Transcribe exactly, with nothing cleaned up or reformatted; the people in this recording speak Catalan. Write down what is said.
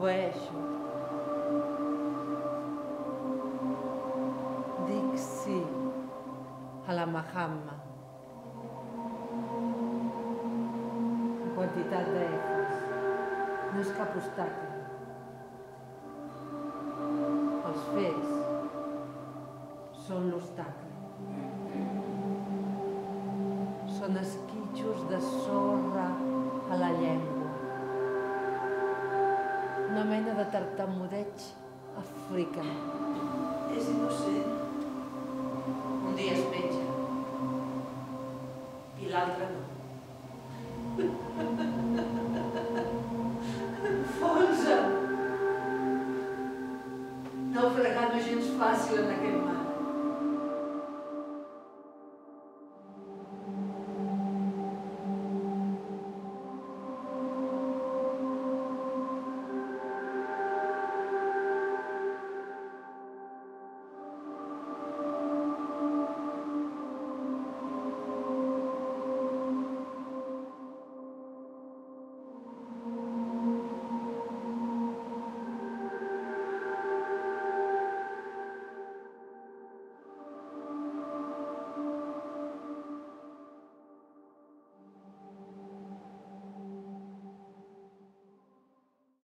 Obeeixo. Dic sí a la Mahatma. La quantitat d'efes no és cap obstacle. Els fets són l'obstacle. Són esquitxos de sorra a la llengua. Una mena de tartamudeig africà. És innocent.